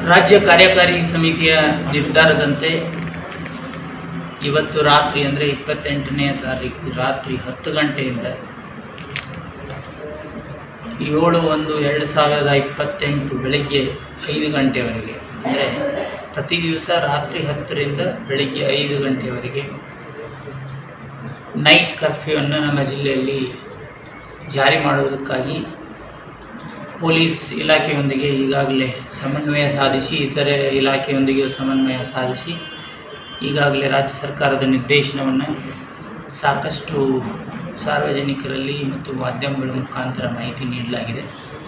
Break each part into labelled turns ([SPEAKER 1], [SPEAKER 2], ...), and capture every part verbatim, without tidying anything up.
[SPEAKER 1] ರಾಜ್ಯ ಕಾರ್ಯಕಾರಿ ಸಮಿತಿಯ ನಿರ್ಧಾರದಂತೆ ಇವತ್ತು ರಾತ್ರಿ ಅಂದರೆ ಇಪ್ಪತ್ತೆಂಟನೇ ತಾರೀಕು ರಾತ್ರಿ ಹತ್ತು ಗಂಟೆಯಿಂದ ಏಳು ಒಂದು ಎರಡು ಸಾವಿರದ ಇಪ್ಪತ್ತೆಂಟು ಬೆಳಗ್ಗೆ ಐದು ಗಂಟೆವರೆಗೆ, ಅಂದರೆ ಪ್ರತಿ ದಿವಸ ರಾತ್ರಿ ಹತ್ತರಿಂದ ಬೆಳಗ್ಗೆ ಐದು ಗಂಟೆವರೆಗೆ ನೈಟ್ ಕರ್ಫ್ಯೂವನ್ನು ನಮ್ಮ ಜಿಲ್ಲೆಯಲ್ಲಿ ಜಾರಿ ಮಾಡುವುದಕ್ಕಾಗಿ ಪೊಲೀಸ್ ಇಲಾಖೆಯೊಂದಿಗೆ ಈಗಾಗಲೇ ಸಮನ್ವಯ ಸಾಧಿಸಿ, ಇತರೆ ಇಲಾಖೆಯೊಂದಿಗೆ ಸಮನ್ವಯ ಸಾಧಿಸಿ ಈಗಾಗಲೇ ರಾಜ್ಯ ಸರ್ಕಾರದ ನಿರ್ದೇಶನವನ್ನು ಸಾಕಷ್ಟು ಸಾರ್ವಜನಿಕರಲ್ಲಿ ಮತ್ತು ಮಾಧ್ಯಮಗಳ ಮುಖಾಂತರ ಮಾಹಿತಿ ನೀಡಲಾಗಿದೆ.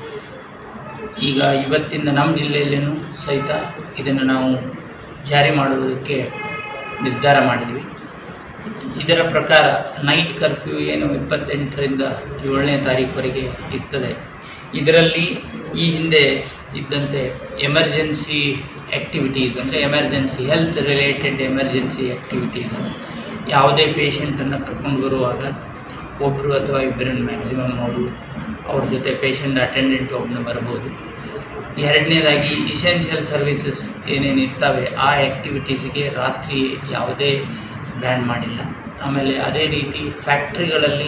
[SPEAKER 1] ಈಗ ಇವತ್ತಿಂದ ನಮ್ಮ ಜಿಲ್ಲೆಯಲ್ಲೇನೂ ಸಹಿತ ಇದನ್ನು ನಾವು ಜಾರಿ ಮಾಡುವುದಕ್ಕೆ ನಿರ್ಧಾರ ಮಾಡಿದ್ವಿ. ಇದರ ಪ್ರಕಾರ ನೈಟ್ ಕರ್ಫ್ಯೂ ಏನು ಇಪ್ಪತ್ತೆಂಟರಿಂದ ಏಳನೇ ತಾರೀಕುವರೆಗೆ ಇರ್ತದೆ, ಇದರಲ್ಲಿ ಈ ಹಿಂದೆ ಇದ್ದಂತೆ ಎಮರ್ಜೆನ್ಸಿ ಆ್ಯಕ್ಟಿವಿಟೀಸ್ ಅಂದರೆ emergency health related emergency activities, ಯಾವುದೇ ಪೇಷಂಟನ್ನು ಕರ್ಕೊಂಡು ಬರುವಾಗ ಒಬ್ಬರು ಅಥವಾ ಇಬ್ಬರನ್ನು ಮ್ಯಾಕ್ಸಿಮಮ್ ಅವರು ಅವ್ರ ಜೊತೆ ಪೇಷಂಟ್ ಅಟೆಂಡೆಂಟ್ ಒಬ್ಬನು ಬರ್ಬೋದು. ಎರಡನೇದಾಗಿ ಇಸೆನ್ಷಿಯಲ್ ಸರ್ವಿಸಸ್ ಏನೇನು ಇರ್ತವೆ ಆ ಆ್ಯಕ್ಟಿವಿಟೀಸಿಗೆ ರಾತ್ರಿ ಯಾವುದೇ ಬ್ಯಾನ್ ಮಾಡಿಲ್ಲ. ಆಮೇಲೆ ಅದೇ ರೀತಿ ಫ್ಯಾಕ್ಟ್ರಿಗಳಲ್ಲಿ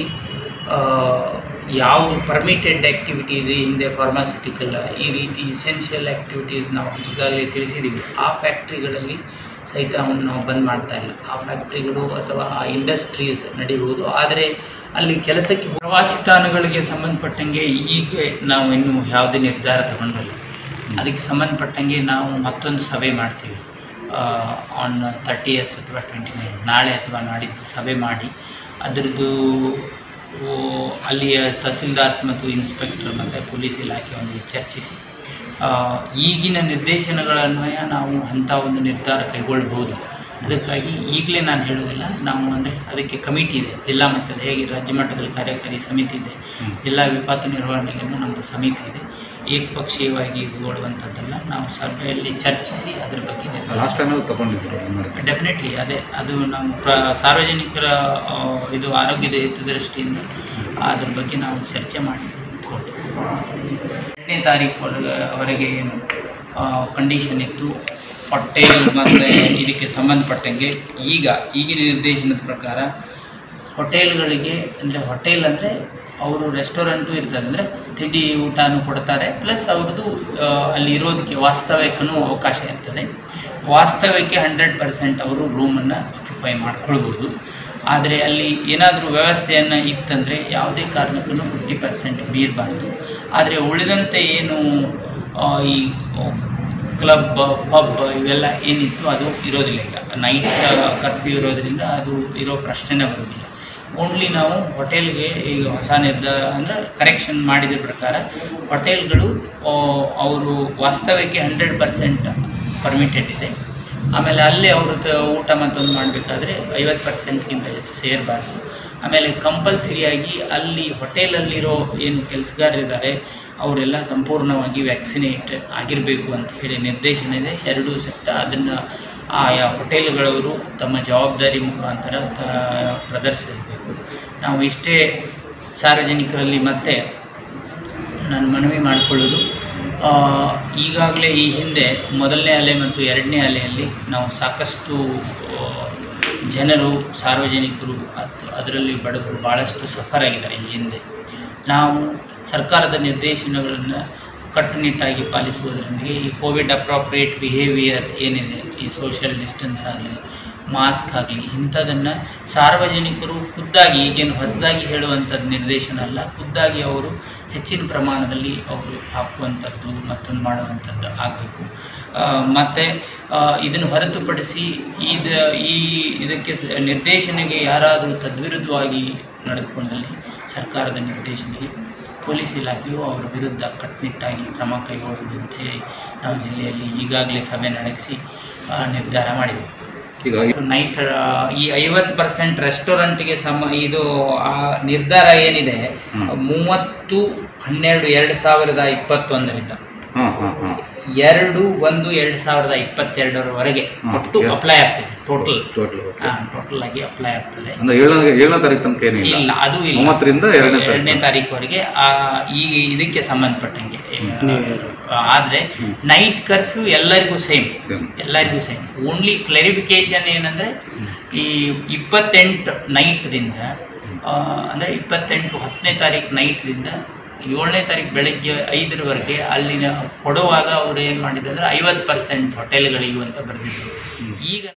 [SPEAKER 1] ಯಾವುದು ಪರ್ಮಿಟೆಡ್ ಆ್ಯಕ್ಟಿವಿಟೀಸ್ ಹಿಂದೆ ಫಾರ್ಮಾಸ್ಯೂಟಿಕಲ್ ಈ ರೀತಿ ಇಸೆನ್ಷಿಯಲ್ ಆ್ಯಕ್ಟಿವಿಟೀಸ್ ನಾವು ಈಗಾಗಲೇ ತಿಳಿಸಿದ್ದೀವಿ, ಆ ಫ್ಯಾಕ್ಟ್ರಿಗಳಲ್ಲಿ ಸಹಿತ ಅವನ್ನು ನಾವು ಬಂದ್ ಮಾಡ್ತಾ ಇಲ್ಲ. ಆ ಫ್ಯಾಕ್ಟ್ರಿಗಳು ಅಥವಾ ಆ ಇಂಡಸ್ಟ್ರೀಸ್ ನಡೀಬಹುದು, ಆದರೆ ಅಲ್ಲಿ ಕೆಲಸಕ್ಕೆ ಪ್ರವಾಸಿ ತಾಣಗಳಿಗೆ ಸಂಬಂಧಪಟ್ಟಂಗೆ ಈಗ ನಾವು ಇನ್ನೂ ಯಾವುದೇ ನಿರ್ಧಾರ ತಗೊಂಡಿಲ್ಲ. ಅದಕ್ಕೆ ಸಂಬಂಧಪಟ್ಟಂಗೆ ನಾವು ಮತ್ತೊಂದು ಸಭೆ ಮಾಡ್ತೀವಿ ಆನ್ ತರ್ಟಿಯತ್ ಅಥವಾ ಟ್ವೆಂಟಿ ನೈನ್ ನಾಳೆ ಅಥವಾ ನಾಡಿದ್ದು ಸಭೆ ಮಾಡಿ ಅದರದ್ದು ಅಲ್ಲಿಯ ತಹಸೀಲ್ದಾರ್ಸ್ ಮತ್ತು ಇನ್ಸ್ಪೆಕ್ಟರ್ ಮತ್ತು ಪೊಲೀಸ್ ಇಲಾಖೆಯೊಂದಿಗೆ ಚರ್ಚಿಸಿ ಈಗಿನ ನಿರ್ದೇಶನಗಳನ್ವಯ ನಾವು ಅಂಥ ಒಂದು ನಿರ್ಧಾರ ಕೈಗೊಳ್ಬೋದು. ಅದಕ್ಕಾಗಿ ಈಗಲೇ ನಾನು ಹೇಳೋದಿಲ್ಲ, ನಾವು ಅಂದರೆ ಅದಕ್ಕೆ ಕಮಿಟಿ ಇದೆ, ಜಿಲ್ಲಾ ಮಟ್ಟದ ಹೇಗೆ ರಾಜ್ಯ ಮಟ್ಟದಲ್ಲಿ ಕಾರ್ಯಕಾರಿ ಸಮಿತಿ ಇದೆ, ಜಿಲ್ಲಾ ವಿಪತ್ತು ನಿರ್ವಹಣೆಗೂ ನಮ್ಮದು ಸಮಿತಿ ಇದೆ. ಏಕಪಕ್ಷೀಯವಾಗಿ ಹೋಗುವಂಥದ್ದಲ್ಲ, ನಾವು ಸಭೆಯಲ್ಲಿ ಚರ್ಚಿಸಿ ಅದರ ಬಗ್ಗೆ ಡೆಫಿನೆಟ್ಲಿ ಅದೇ ಅದು ನಾವು ಪ್ರ ಸಾರ್ವಜನಿಕರ ಇದು ಆರೋಗ್ಯದ ಹಿತದೃಷ್ಟಿಯಿಂದ ಅದ್ರ ಬಗ್ಗೆ ನಾವು ಚರ್ಚೆ ಮಾಡಿ ಎರಡನೇ ತಾರೀಕು ಅವರೆಗೆ ಏನು ಕಂಡೀಷನ್ ಇತ್ತು ಹೋಟೆಲ್ ಮತ್ತು ಇದಕ್ಕೆ ಸಂಬಂಧಪಟ್ಟಂಗೆ ಈಗ ಈಗಿನ ನಿರ್ದೇಶನದ ಪ್ರಕಾರ ಹೋಟೆಲ್ಗಳಿಗೆ ಅಂದರೆ ಹೋಟೆಲ್ ಅಂದರೆ ಅವರು ರೆಸ್ಟೋರೆಂಟು ಇರ್ತದೆ, ಅಂದರೆ ತಿಂಡಿ ಊಟನೂ ಕೊಡ್ತಾರೆ, ಪ್ಲಸ್ ಅವ್ರದ್ದು ಅಲ್ಲಿ ಇರೋದಕ್ಕೆ ವಾಸ್ತವ್ಯಕ್ಕೂ ಅವಕಾಶ ಇರ್ತದೆ. ವಾಸ್ತವ್ಯಕ್ಕೆ ಹಂಡ್ರೆಡ್ ಪರ್ಸೆಂಟ್ ಅವರು ರೂಮನ್ನು ಆಕ್ಯುಪೈ ಮಾಡ್ಕೊಳ್ಬೋದು. ಆದರೆ ಅಲ್ಲಿ ಏನಾದರೂ ವ್ಯವಸ್ಥೆಯನ್ನು ಇತ್ತಂದರೆ ಯಾವುದೇ ಕಾರಣಕ್ಕೂ ಫಿಫ್ಟಿ ಪರ್ಸೆಂಟ್ ಮೀರಬಾರ್ದು. ಆದರೆ ಉಳಿದಂತೆ ಏನು ಈ ಕ್ಲಬ್ ಪಬ್ ಇವೆಲ್ಲ ಏನಿತ್ತು ಅದು ಇರೋದಿಲ್ಲ. ಈಗ ನೈಟ್ ಕರ್ಫ್ಯೂ ಇರೋದರಿಂದ ಅದು ಇರೋ ಪ್ರಶ್ನೆನೇ ಬರೋದಿಲ್ಲ. ಓನ್ಲಿ ನಾವು ಹೋಟೆಲ್ಗೆ ಈಗ ಹೊಸ ನಿರ್ಧಾರ ಅಂದರೆ ಕರೆಕ್ಷನ್ ಮಾಡಿದ ಪ್ರಕಾರ ಹೋಟೆಲ್ಗಳು ಅವರು ವಾಸ್ತವ್ಯಕ್ಕೆ ಹಂಡ್ರೆಡ್ ಪರ್ಸೆಂಟ್ ಪರ್ಮಿಟೆಡ್ ಇದೆ. ಆಮೇಲೆ ಅಲ್ಲೇ ಅವ್ರದ್ದು ಊಟ ಮತ್ತೊಂದು ಮಾಡಬೇಕಾದ್ರೆ ಐವತ್ತು ಪರ್ಸೆಂಟ್ಗಿಂತ ಹೆಚ್ಚು ಸೇರಬಾರ್ದು. ಆಮೇಲೆ ಕಂಪಲ್ಸರಿಯಾಗಿ ಅಲ್ಲಿ ಹೋಟೆಲಲ್ಲಿರೋ ಏನು ಕೆಲಸಗಾರರಿದ್ದಾರೆ ಅವರೆಲ್ಲ ಸಂಪೂರ್ಣವಾಗಿ ವ್ಯಾಕ್ಸಿನೇಟ್ ಆಗಿರಬೇಕು ಅಂತ ಹೇಳಿ ನಿರ್ದೇಶನ ಇದೆ. ಎರಡೂ ಸೆಟ್ ಅದನ್ನು ಆಯಾ ಹೋಟೆಲ್ಗಳವರು ತಮ್ಮ ಜವಾಬ್ದಾರಿ ಮುಖಾಂತರ ತ ಪ್ರದರ್ಶಿಸಬೇಕು. ನಾವು ಇಷ್ಟೇ ಸಾರ್ವಜನಿಕರಲ್ಲಿ ಮತ್ತೆ ನಾನು ಮನವಿ ಮಾಡಿಕೊಳ್ಳೋದು, ಈಗಾಗಲೇ ಈ ಹಿಂದೆ ಮೊದಲನೇ ಅಲೆ ಮತ್ತು ಎರಡನೇ ಅಲೆಯಲ್ಲಿ ನಾವು ಸಾಕಷ್ಟು ಜನರು ಸಾರ್ವಜನಿಕರು ಅದು ಅದರಲ್ಲಿ ಬಡವರು ಭಾಳಷ್ಟು ಸಫರ್ ಆಗಿದ್ದಾರೆ. ಈ ಹಿಂದೆ ನಾವು ಸರ್ಕಾರದ ನಿರ್ದೇಶನಗಳನ್ನು ಕಟ್ಟುನಿಟ್ಟಾಗಿ ಪಾಲಿಸುವುದರೊಂದಿಗೆ ಈ ಕೋವಿಡ್ ಅಪ್ರಾಪ್ರಿಯೇಟ್ ಬಿಹೇವಿಯರ್ ಏನಿದೆ, ಈ ಸೋಷಿಯಲ್ ಡಿಸ್ಟೆನ್ಸ್ ಆಗಲಿ ಮಾಸ್ಕ್ ಆಗಲಿ ಇಂಥದನ್ನು ಸಾರ್ವಜನಿಕರು ಖುದ್ದಾಗಿ, ಈಗೇನು ಹೊಸದಾಗಿ ಹೇಳುವಂಥದ್ದು ನಿರ್ದೇಶನ ಅಲ್ಲ, ಖುದ್ದಾಗಿ ಅವರು ಹೆಚ್ಚಿನ ಪ್ರಮಾಣದಲ್ಲಿ ಅವರು ಹಾಕುವಂಥದ್ದು ಮತ್ತೊಂದು ಮಾಡುವಂಥದ್ದು ಆಗಬೇಕು. ಮತ್ತು ಇದನ್ನು ಹೊರತುಪಡಿಸಿ ಇದು ಈ ಇದಕ್ಕೆ ನಿರ್ದೇಶನಗೆ ಯಾರಾದರೂ ತದ್ವಿರುದ್ಧವಾಗಿ ನಡೆದುಕೊಂಡಲ್ಲಿ ಸರ್ಕಾರದ ನಿರ್ದೇಶನಗೆ ಪೊಲೀಸ್ ಇಲಾಖೆಯು ಅವರ ವಿರುದ್ಧ ಕಟ್ಟುನಿಟ್ಟಾಗಿ ಕ್ರಮ ಕೈಗೊಳ್ಳುವುದು ಅಂತ ಹೇಳಿ ನಾವು ಜಿಲ್ಲೆಯಲ್ಲಿ ಈಗಾಗಲೇ ಸಭೆ ನಡೆಸಿ ನಿರ್ಧಾರ ಮಾಡಿದ್ದೇವೆ. ನೈಟ್ ಈ ಐವತ್ತು ಪರ್ಸೆಂಟ್ ರೆಸ್ಟೋರೆಂಟ್ಗೆ ಸಮ ಇದು ಆ ನಿರ್ಧಾರ ಏನಿದೆ ಮೂವತ್ತು ಹನ್ನೆರಡು ಎರಡು ಸಾವಿರದ ಇಪ್ಪತ್ತೊಂದರಿಂದ ಎರಡು ಒಂದು ಎರಡು ಸಾವಿರದ ಇಪ್ಪತ್ತೆರಡರವರೆಗೆ ಒಟ್ಟು ಅಪ್ಲೈ ಆಗ್ತದೆ. ಟೋಟಲ್ ಟೋಟಲ್ ಆಗಿ ಅಪ್ಲೈ ಆಗ್ತದೆ.
[SPEAKER 2] ಏಳನೇ ತಾರೀಕು ತನಕ
[SPEAKER 1] ಇಲ್ಲ, ಅದು ಇಲ್ಲ,
[SPEAKER 2] ಮೂವತ್ತರಿಂದ
[SPEAKER 1] ಎರಡನೇ ತಾರೀಕುವರೆಗೆ ಈಗ ಇದಕ್ಕೆ ಸಂಬಂಧಪಟ್ಟಂಗೆ. ಆದ್ರೆ ನೈಟ್ ಕರ್ಫ್ಯೂ ಎಲ್ಲರಿಗೂ ಸೇಮ್, ಎಲ್ಲರಿಗೂ ಸೇಮ್. ಓನ್ಲಿ ಕ್ಲಾರಿಫಿಕೇಶನ್ ಏನಂದ್ರೆ ಈ ಇಪ್ಪತ್ತೆಂಟು ನೈಟ್ದಿಂದ ಅಂದರೆ ಇಪ್ಪತ್ತೆಂಟು ಹತ್ತನೇ ತಾರೀಕು ನೈಟ್ದಿಂದ ಏಳನೇ ತಾರೀಕು ಬೆಳಗ್ಗೆ ಐದರವರೆಗೆ ಅಲ್ಲಿನ ಕೊಡುವಾಗ ಅವರು ಏನು ಮಾಡಿದ್ರು ಅಂದರೆ ಐವತ್ತು ಪರ್ಸೆಂಟ್ ಹೋಟೆಲ್ಗಳಿಗೂ ಅಂತ ಬರೆದಿದ್ರು. ಈಗ